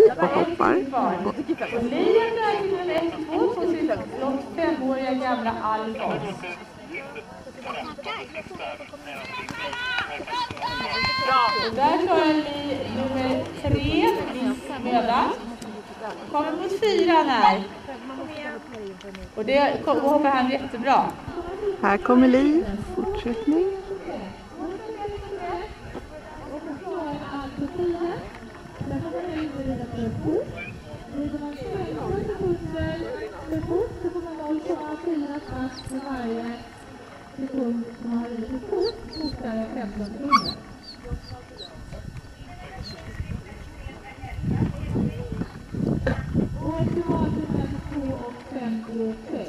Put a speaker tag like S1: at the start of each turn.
S1: och hoppar.
S2: Och Lian är till 1, 2, så sitter flott 5-åriga gamla Alfonz. Och där klarar Li nummer 3, viss möda. Kommer mot 4 här. Och det hoppar han jättebra.
S1: Här kommer Li, fortsättning.
S3: Och 2 och 50